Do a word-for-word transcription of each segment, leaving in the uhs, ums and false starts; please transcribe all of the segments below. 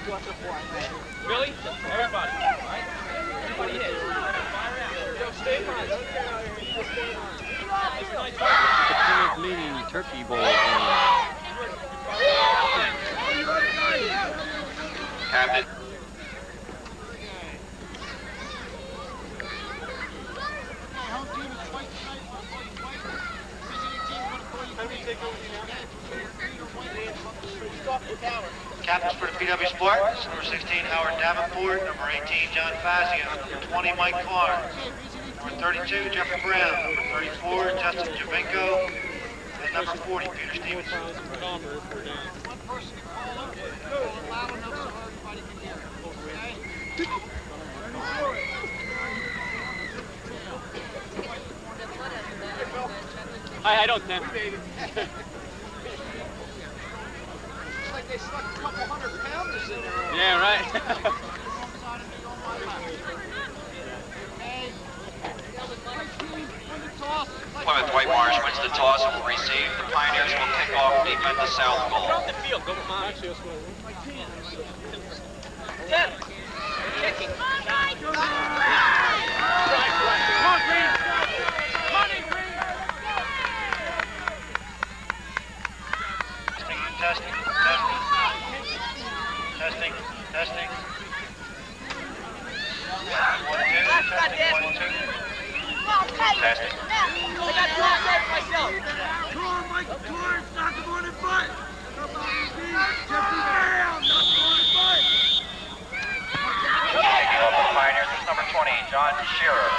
Billy, everybody. Right? Everybody hit. Yo, stay on. The Plymouth Meeting Turkey Bowl game. Captain. Captains for the P W Spartans, number sixteen, Howard Davenport, number eighteen, John Fazio, number twenty, Mike Clarence, number thirty-two, Jeffrey Brown, number thirty-four, Justin Javinko, and number forty, Peter Stevenson. Hi, I don't think. They stuck a couple hundred pounders in there. Yeah, right. Plymouth White Marsh wins the toss and will receive. The Pioneers will kick off deep at the south goal. The field, go with mine. Ten. Kicking. Testing, testing, testing, testing. One, two, testing, one, two. Testing. I got two outside myself. Come on, Mike, come on, knock him on the butt. Come on, Jeffrey Brown, knock him on the butt. Taking over the Pioneers is number twenty, John Shearer.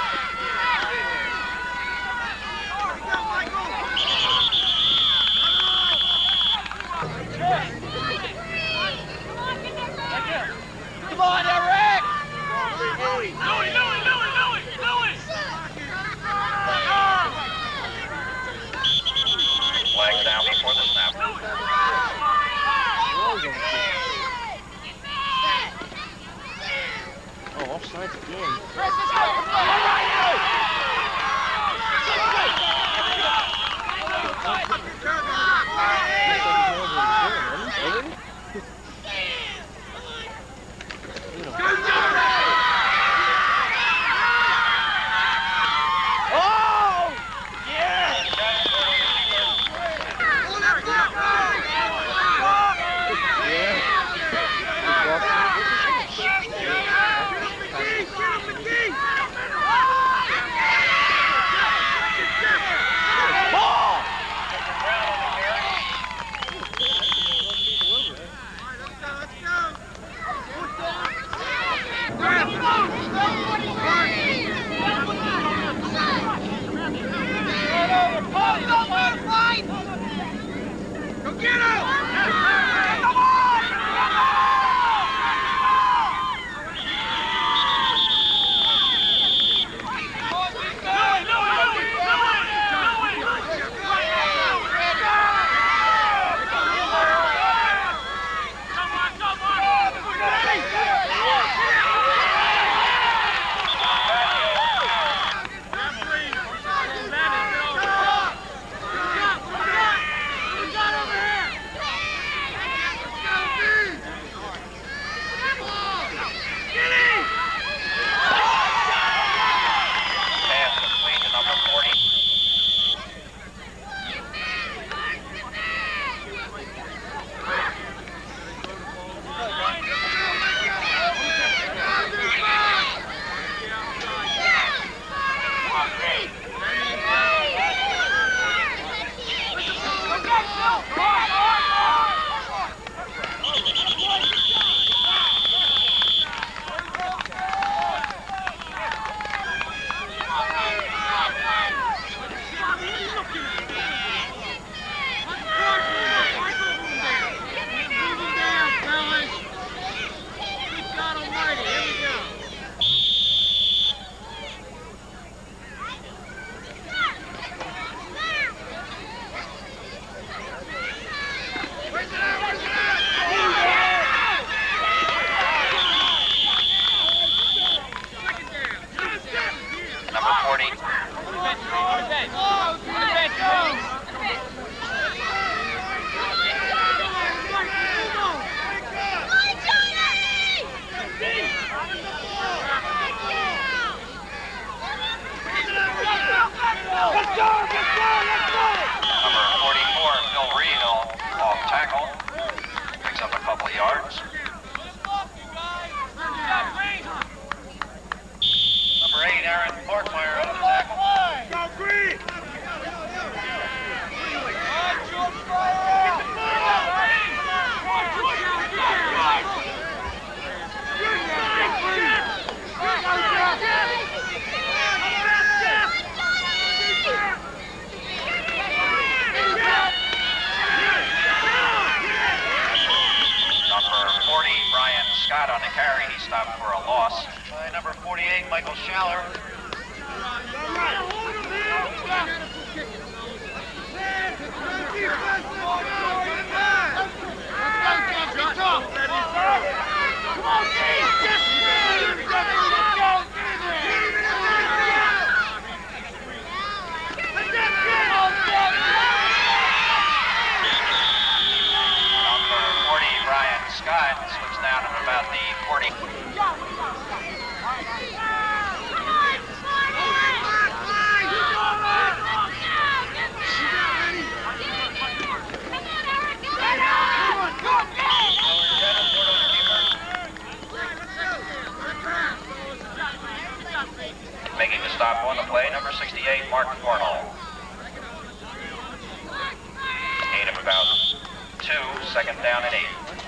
Come on, Eric! Louie, Louie, Louie, Louie, Louie! Flags down before the snap. Oh, offside again. Chris, let's go! All right, yards. Number eight, Aaron Parkmeyer on the tackle. Go green! forty, Brian Scott on the carry. He stopped for a loss. By number forty-eight, Michael Schaller. Scott slips down at about the forty. Making the stop on the play, number sixty-eight, Mark Cornell. Gain of about two, second down and eight.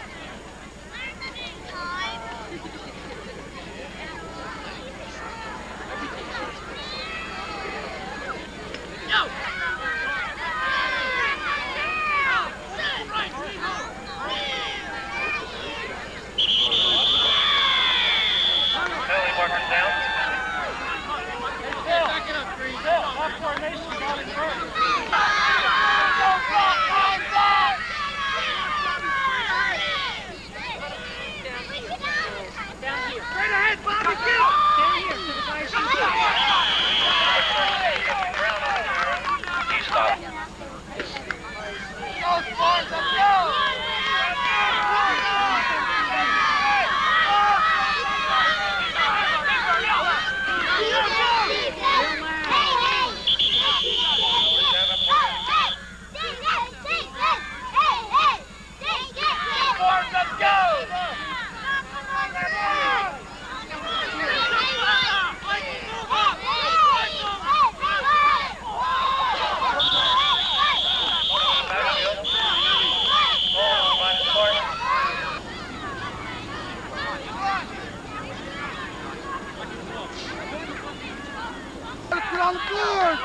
On the board!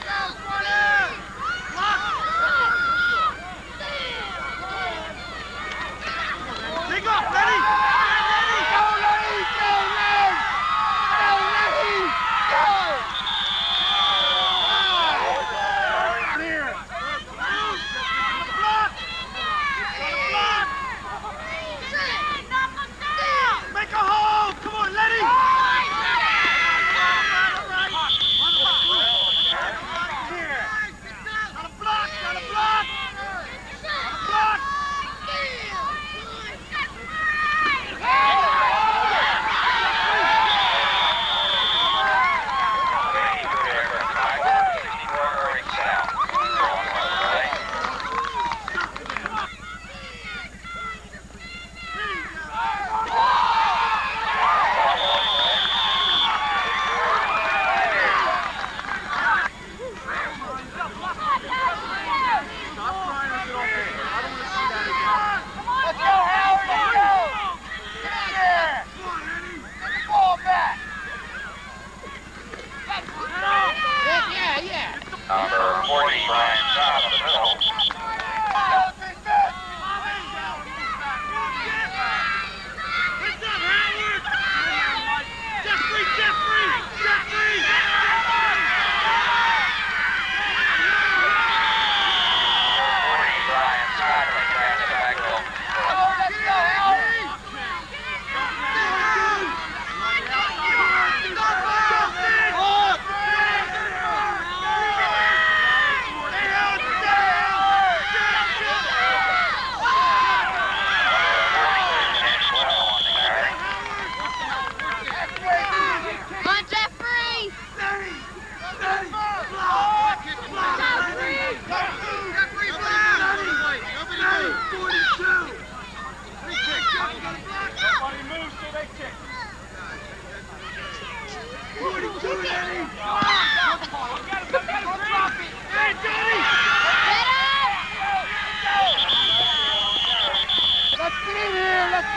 Take off, ready? Go, Lenny! Go, Len! Go, Lenny! Go! Out here! Block! Block! Make a hole! Come on, Lenny!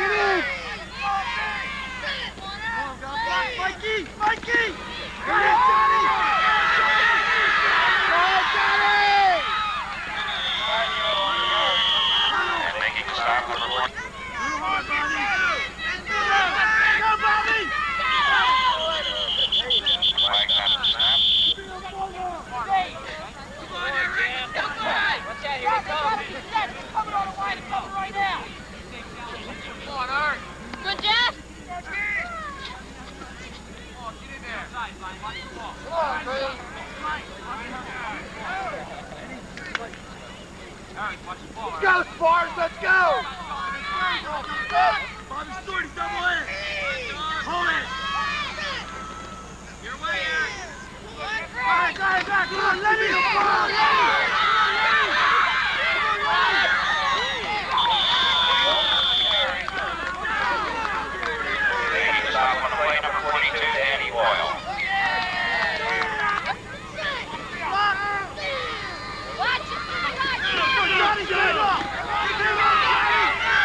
get in! Come on, Mikey! Mikey! Get in, Johnny! Go, Johnny! Making the stop, number one. Too hard, Bobby! Go, Bobby! Flag down the snap. Watch out, here he comes. Coming on the line, coming right now. Come on, Art. Good, Jeff. Come on, get in there. Watch the ball. Come on, Green! Art, watch the ball. Let's go, Spartans, let's go! Bobby Stewart, he's double in! Hold it! Your way, Art. Guys, guys, guys, come on, let me go! Come on, let me! Making the stop on the play, number forty-two, Danny Boyle. Johnny, get him up! Get him up, Johnny!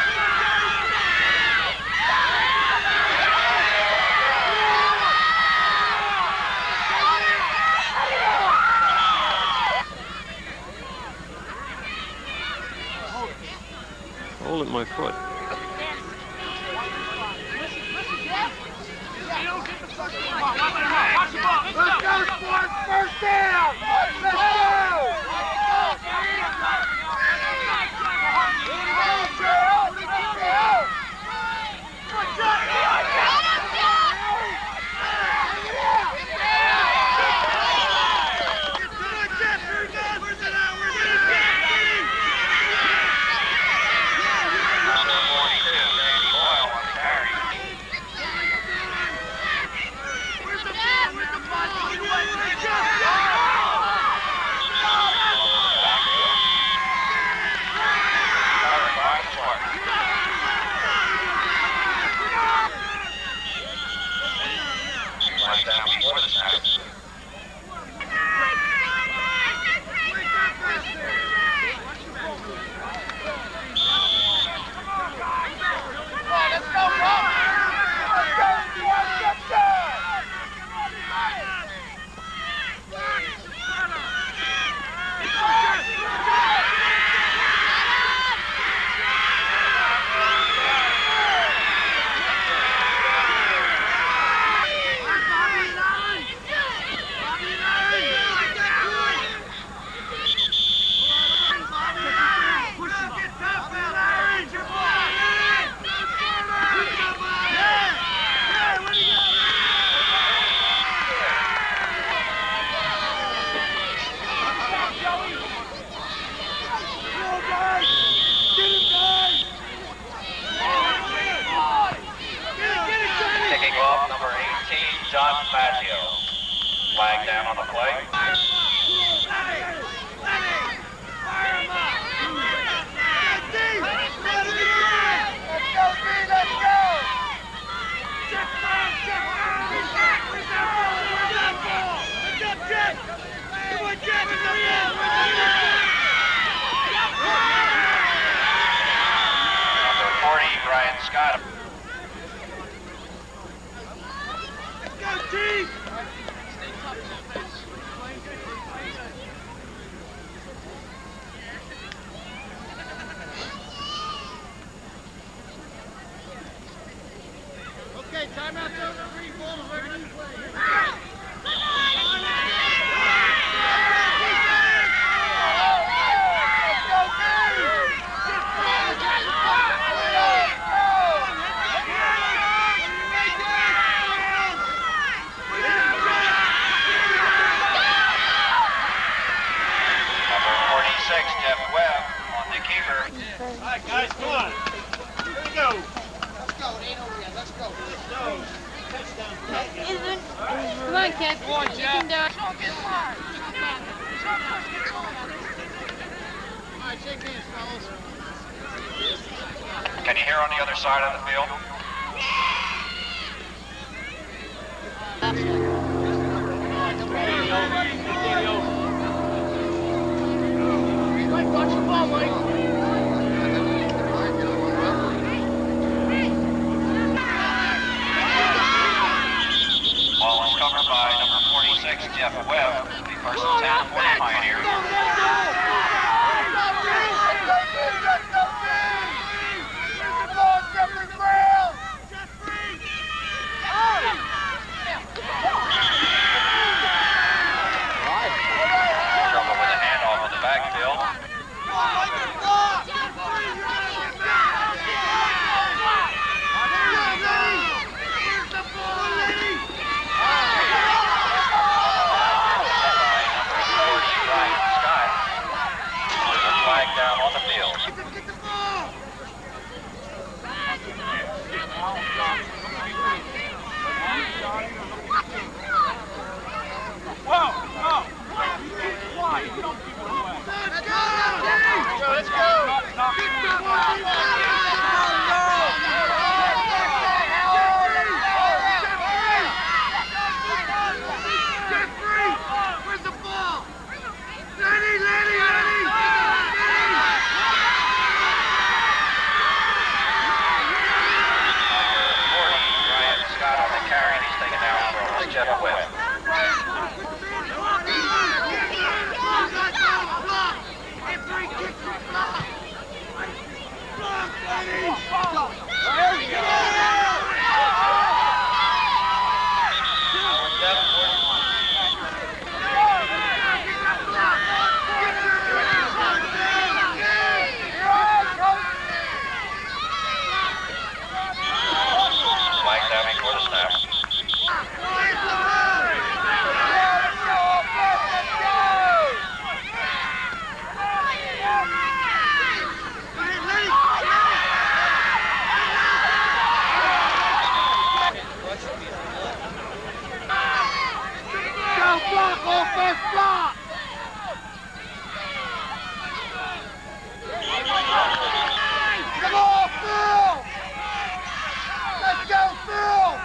Hold at my foot. Watch the ball. Let's go, Spartans! First down! Let's Number forty-two, Danny Boyle on the carry. Covered by the Spartans. Flag down before the snap. Kicking off, number eighteen, John Fazio. Flag down on the play. Number forty, Brian Scott. Okay, timeout's over. Three balls ready to play. Number forty-six, Jeff Webb on the keeper. All right, guys, come on. Here we go. Isn't. Come on, Kev. Come on, You Jeff. can do it. Can you hear on the other side of the field? Mike, watch the ball, Mike. Jeff Webb. Flag down before the snap. Offense block! Come on, Phil! Let's go, Phil!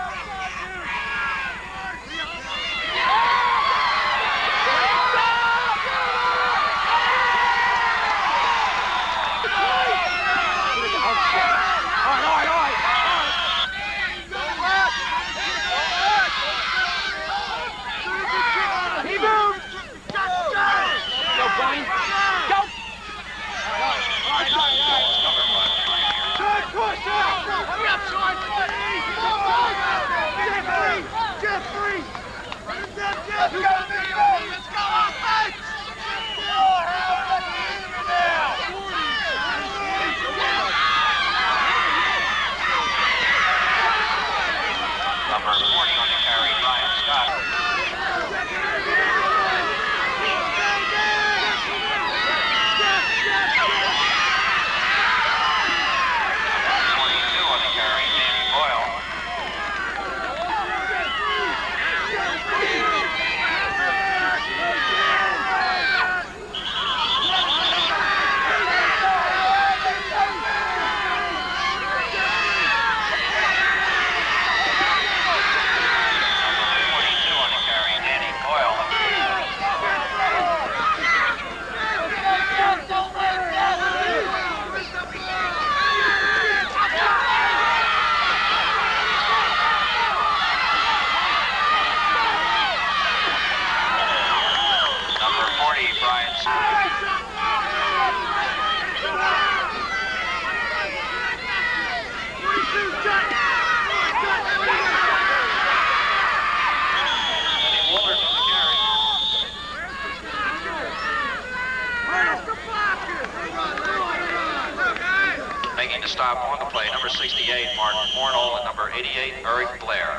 Jeffrey! Let's go, let's go, offense! Number forty on the carry, Ryan Scott. twenty-two on the carry, Danny Boyle. Making the stop on the play, number sixty-eight, Martin Fornall, and number eighty-eight, Eric Blair.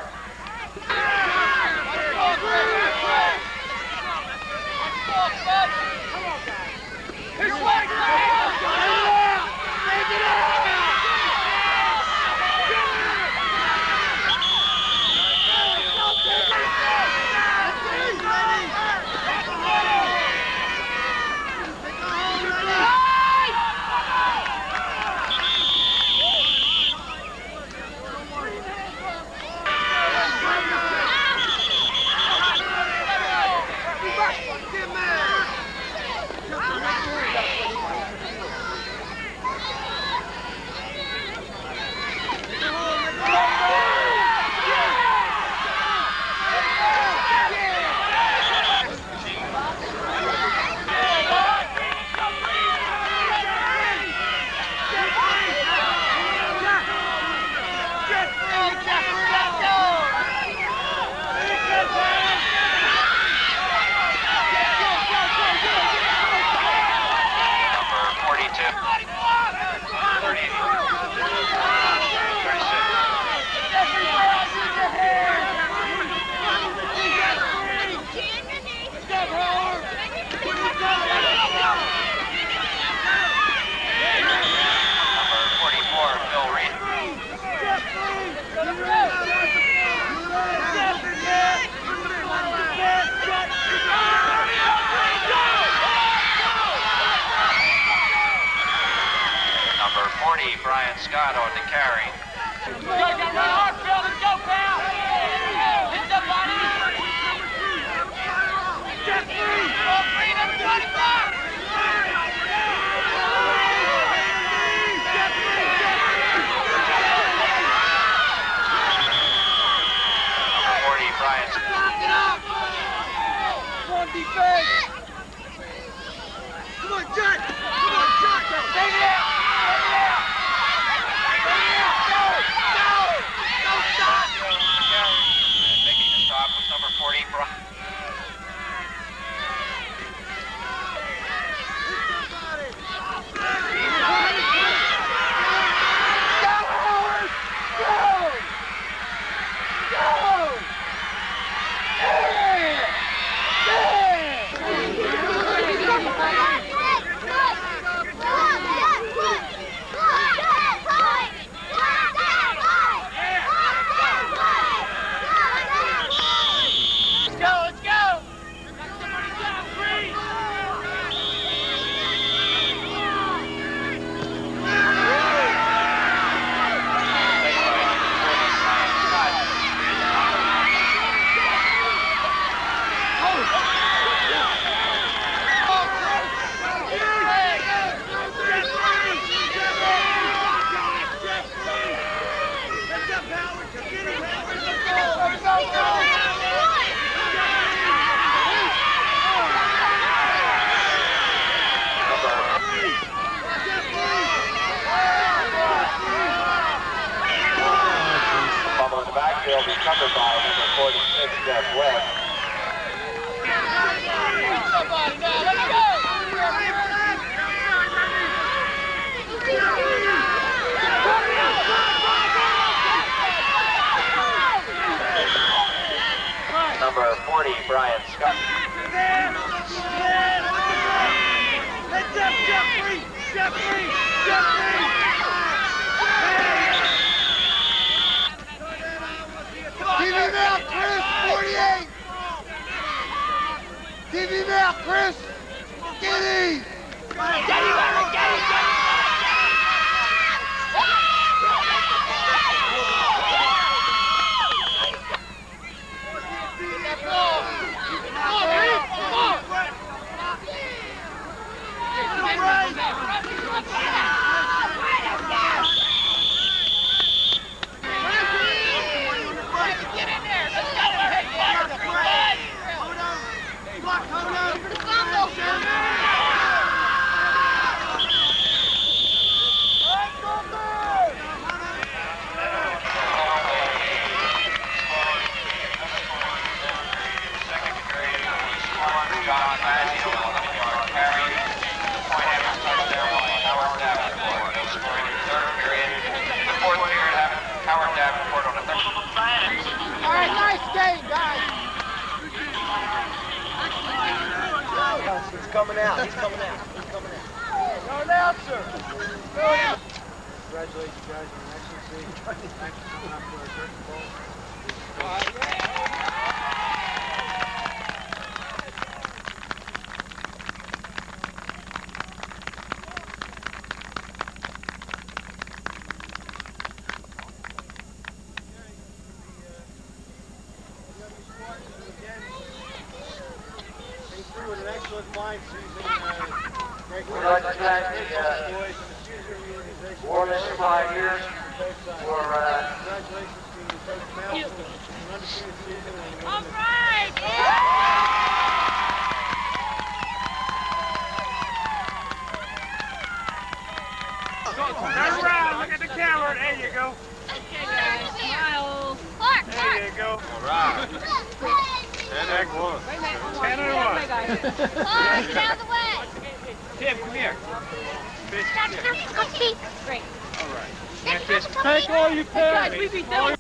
They'll be covered by number forty-six, Jeff Webb. Somebody now, let it go! Number forty, Brian Scott. Let's up, Jeffrey! Jeffrey! Jeffrey! Give him out, Chris! forty-eight! Give him out, Chris! Get him! Get him out! Get him! He's coming out. He's coming out. He's coming out. No announcer. No announcer. Congratulations, guys, on an excellent season. Thanks for coming up for our curtain ball. With an excellent fine season. Uh, great We'd like to thank the uh, War Mission Pioneers for uh, congratulations to Coach Mel for an undefeated season. And All right! Yeah! Turn around. Look at the camera. There you go. Okay, guys. Smile. Clark, Clark. There you go. All right. ten and one. ten and one. Clark, get out of the way. Tim, come here. Great. All right. Take all you can. Guys, we beat them.